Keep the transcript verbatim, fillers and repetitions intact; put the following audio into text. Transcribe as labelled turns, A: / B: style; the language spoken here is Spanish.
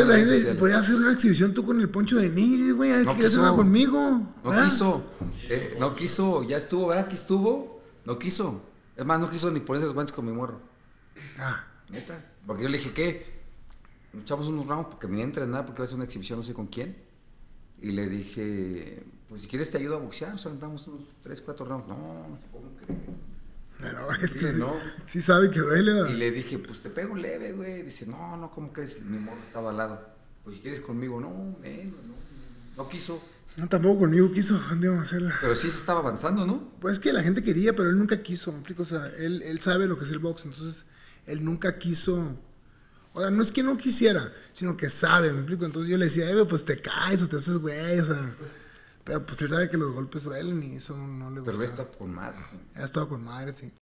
A: en las redes sociales. Podías hacer una exhibición tú con el Poncho de Nigris, güey. No querías hacerla conmigo.
B: No ¿verdad? quiso. Eh, no quiso. Ya estuvo, ¿verdad? Que estuvo. No quiso. Es más, no quiso ni ponerse los guantes con mi morro.
A: Ah.
B: Neta. Porque yo le dije, ¿qué? Echamos unos rounds porque venía a entrenar porque iba a hacer una exhibición, no sé con quién. Y le dije, pues si quieres te ayudo a boxear. O sea, damos unos tres, cuatro rounds. No, ¿cómo crees?
A: No, es
B: sí,
A: que
B: no.
A: Sí, sí sabe que duele, ¿verdad?
B: Y le dije, pues te pego leve, güey. Dice, no, no, ¿cómo crees? Mi morro estaba al lado. Pues si quieres conmigo, no, eh, no, no, no quiso.
A: No, tampoco conmigo quiso, ¿dónde íbamos a hacerla?
B: Pero sí se estaba avanzando, ¿no?
A: Pues es que la gente quería, pero él nunca quiso, ¿me explico? O sea, él, él sabe lo que es el box, entonces él nunca quiso. O sea, no es que no quisiera, sino que sabe, ¿me explico? Entonces yo le decía, eh, pues te caes o te haces güey, o sea. Pero pues él sabe que los golpes duelen y eso no le gusta.
B: Pero está con madre.
A: Ha estado con madre, sí.